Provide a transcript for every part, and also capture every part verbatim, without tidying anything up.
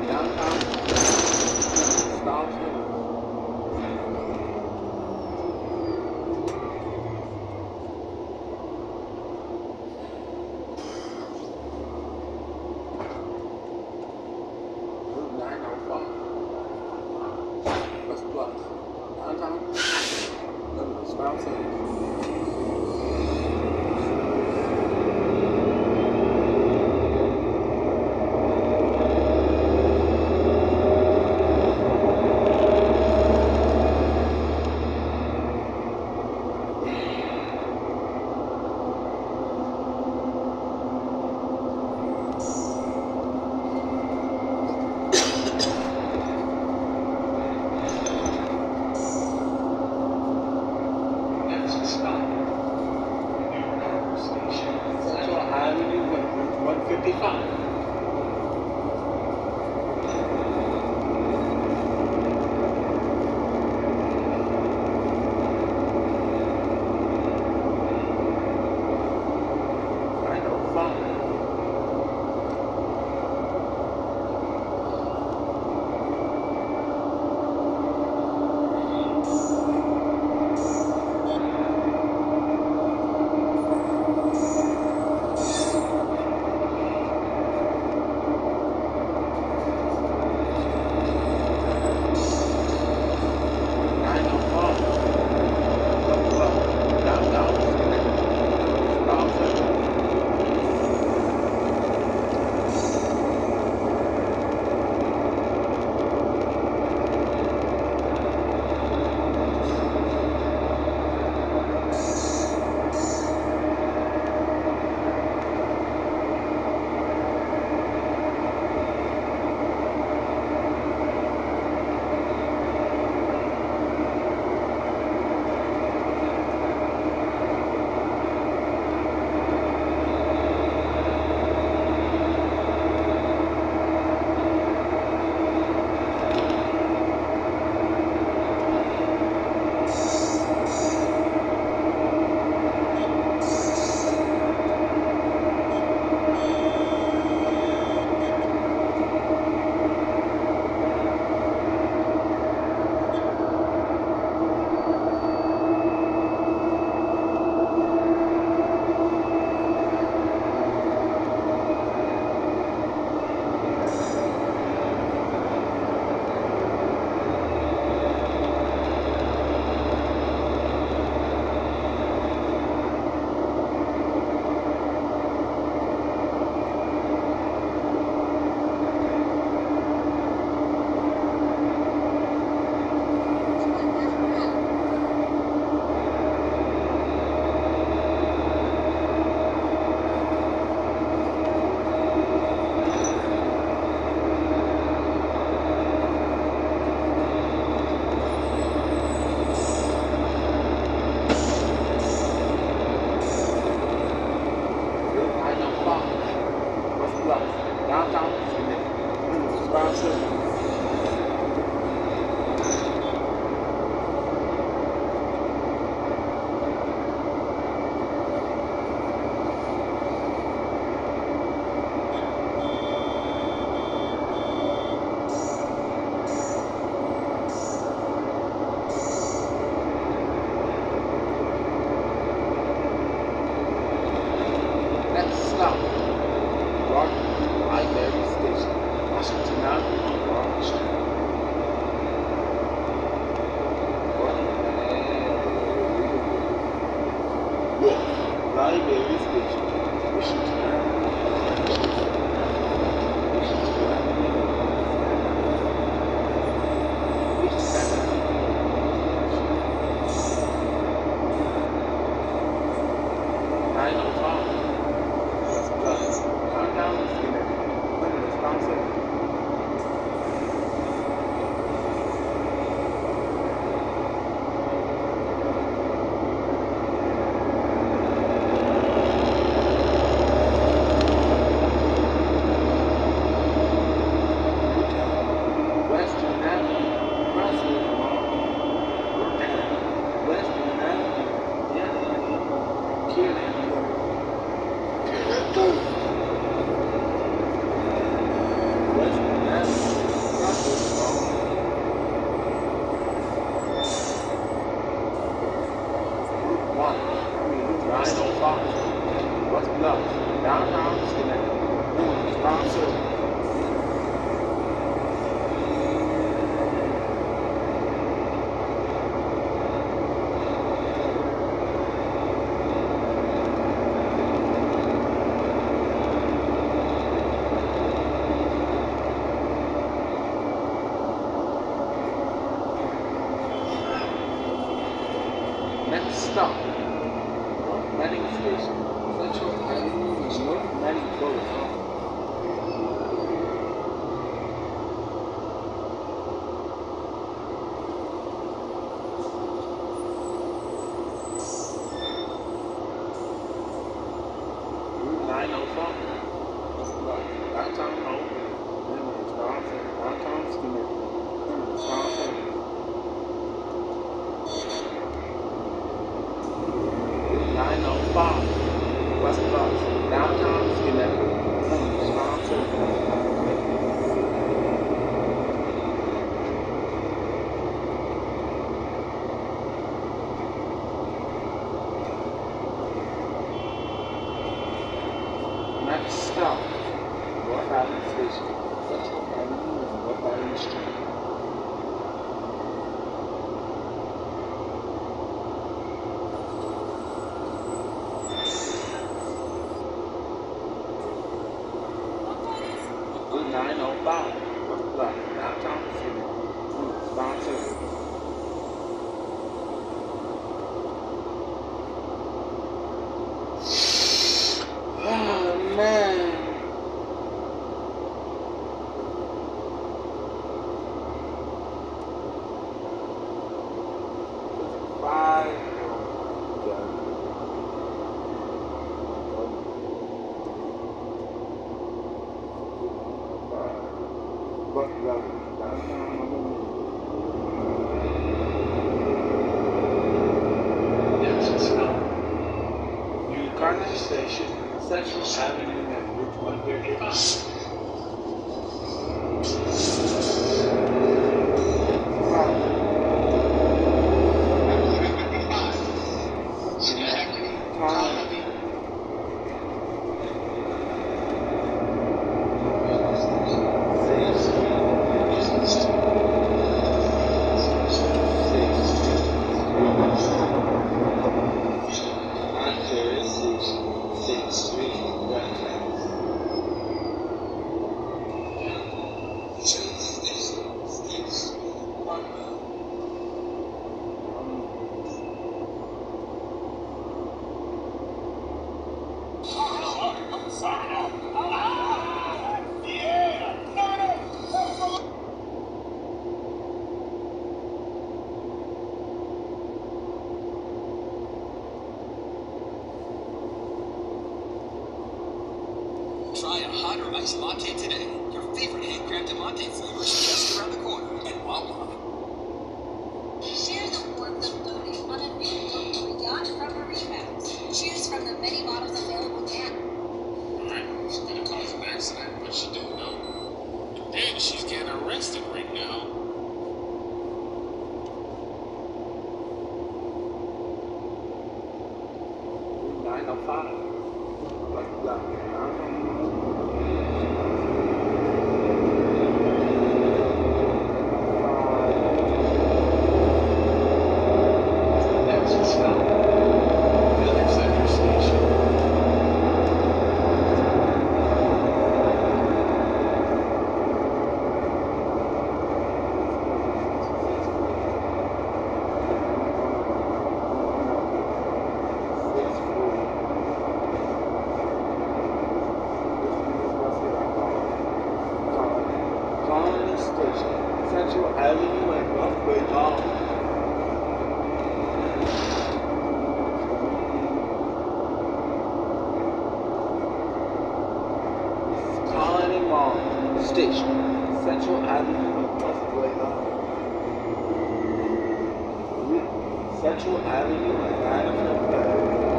Downtown, Stop Center. Route nine oh five. West Plus. Downtown, Liberty, Stop Center. Central Avenue, one fifty-five. nine oh five. nine oh five. West Plus. Downtown, Stop Center. Route nine oh five. West Plus. Downtown, Liberty, Stop Center. Next stop, Broad Library Station, Washington Avenue on Broad Street. Broad Library Station, Washington Avenue. Washington Avenue. Washington Avenue. nine oh five. West Plus. Downtown, Liberty, Stop Center. Next stop, North Reading Station, Central Avenue and North Reading Boulevard. Route nine oh five, downtown home, then Wisconsin, downtown Skinner, then Wisconsin. nine oh five, West Bus, downtown Schenectady, Wisconsin. Next stop, North Island Station, Central Avenue and North Island Street. nine oh five, West Block, downtown City, Wisconsin. Oh man. Five. But New Carnegie Station, Central Avenue and Route one thirty-five. Try a hot or iced latte today. Your favorite handcrafted latte flavor is just around the corner at Wawa. Share the warmth of boating on a new boat or yacht from Marinehouse. Choose from the many models available now. Alright, she's gonna cause an accident, but she didn't know. And she's getting arrested right now. nine oh five, West Block, downtown. Central Avenue and Northway Mall. Colony Mall Station, Central Avenue and Northway Mall. Central Avenue and Hannaford Drive.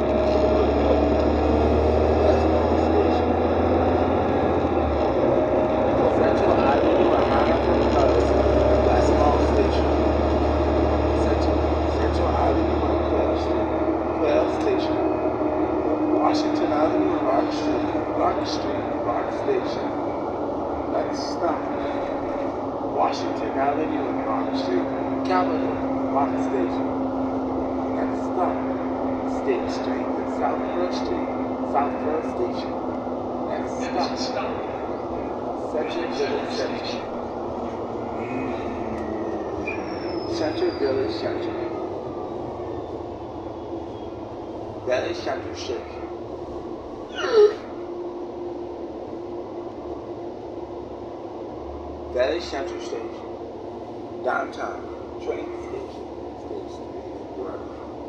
Central Avenue and Hannaford Drive. Washington Avenue and Rock Street, Rock Street, Rock Station. Next stop, Washington Avenue and Rock Street, Capitol, Rock Station. Next stop, State Street and South First Street, South First Station. Next stop, Central Village Central. Central Village Central. Valley Central Station. Valley Central Station. Downtown train station. Station. Right.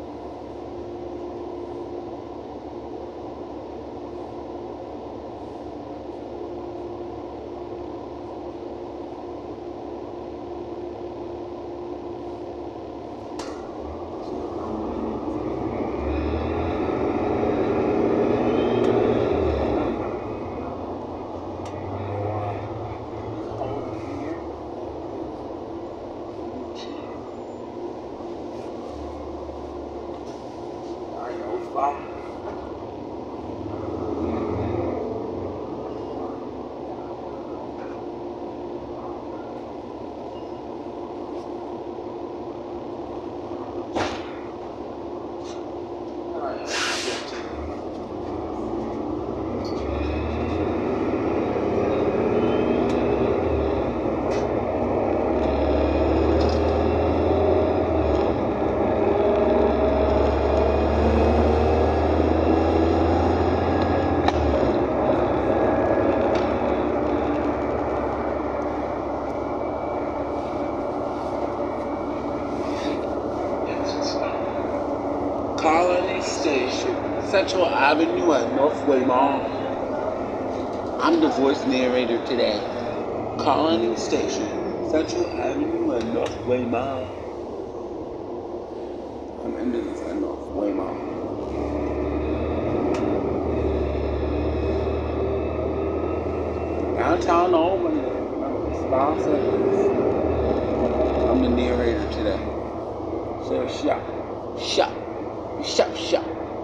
Colony Station, Central Avenue at Northway Mall. I'm the voice narrator today. Colony Station, Central Avenue at Northway Mall. I'm ending this at Northway Mall. Downtown Albany. I'm the narrator today. So shop, shop. Shop, shop.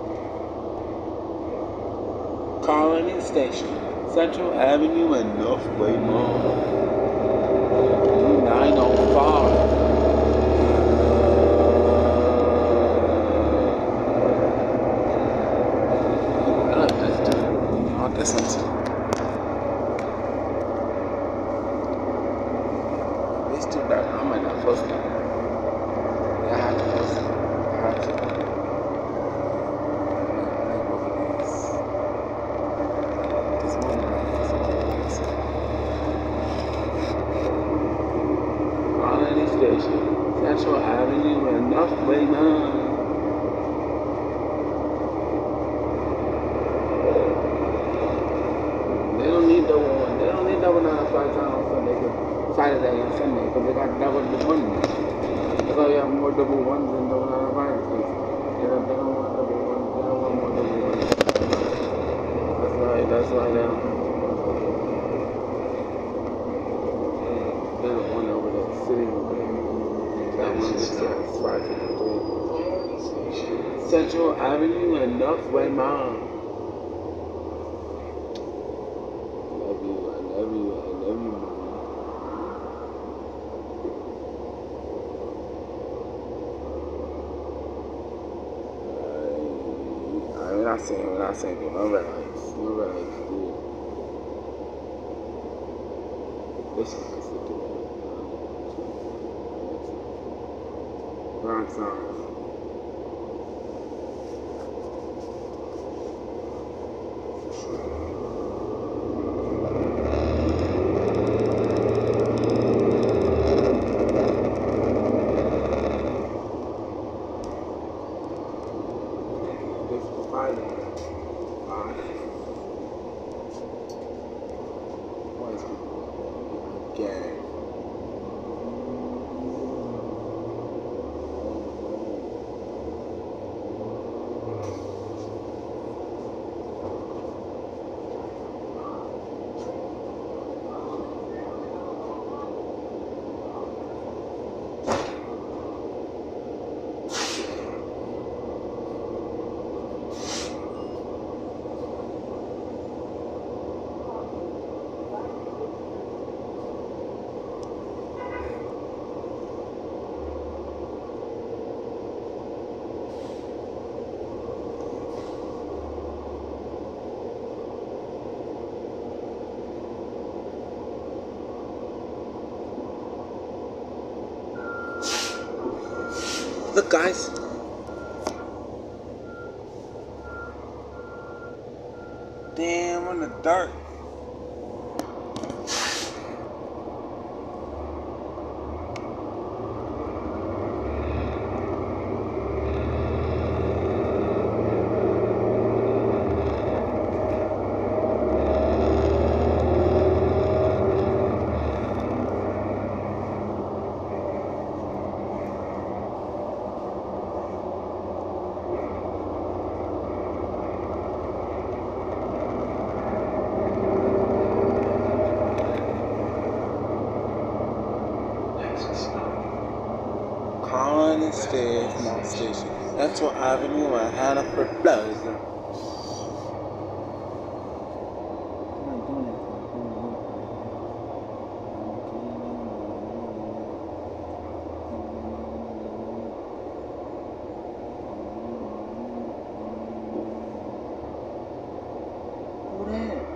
Colony Station, Central Avenue and Northway Mall. nine oh five. I like this too. I like this one too. It's too dark. I might not post it. Yeah, I have to post it. I have to. Station, Central Avenue and Northway Mall. They don't need double one. They don't need double nine five times on Sunday, Saturday and Sunday, because they got double the money. That's why you have more double ones than double nine five. They don't, they don't want double ones. They don't want more double ones. That's why. That's why they don't. They don't want over there sitting over there. Central Avenue and Northway Mall. Love you, I love you, I love you, Mom. I, I'm not saying, I'm not saying, no red lights, no red lights, dude. Listen, listen to it. Wrong song. Look, guys. in the dirt. Colony Stage, Mount Station. Central Avenue and Hannaford Plaza. Who that?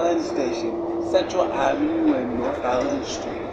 Penn Station, Central Avenue and North Island Street.